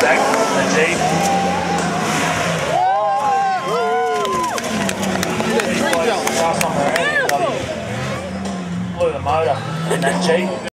back the Jeep. Last time around, blew the motor in that Jeep.